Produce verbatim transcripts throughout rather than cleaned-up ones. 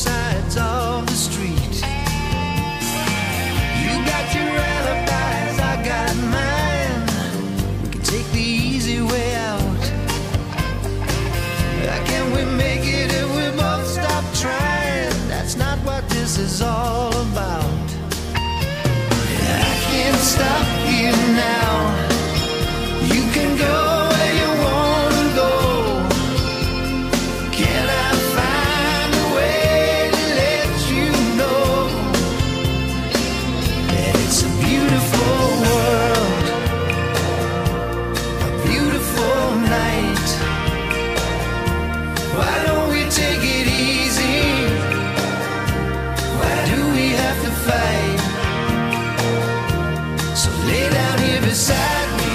sides of the street. You got your alibis, I got mine. We can take the easy way out. Can we make it if we both stop trying? That's not what this is all about. I can't stop you now. You can go where you want to go. Can I find a way to let you know that it's a beautiful world, a beautiful night? Why don't we take it easy? Why do we have to fight? So lay down here beside me,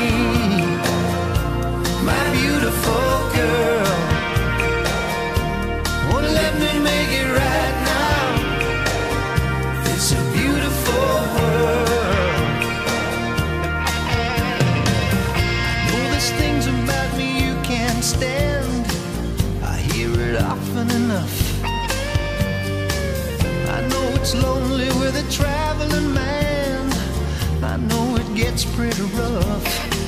my beautiful girl. Oh, let me make it right now. It's a beautiful world. I know there's things about me you can't stand. I hear it often enough. I know it's lonely with a traveling man. I know it gets pretty rough.